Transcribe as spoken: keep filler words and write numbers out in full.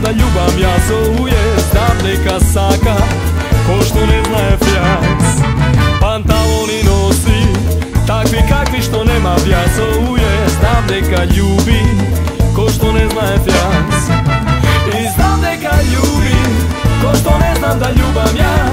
znam da ljubam ja zovuje. Znam neka saka, ko što ne zna je fjas. Pantaloni nosi, takvi kakvi što nema vjazovuje. Znam neka ljubi, ko što ne zna je fjas. I znam neka ljubi, ko što ne znam da ljubam ja.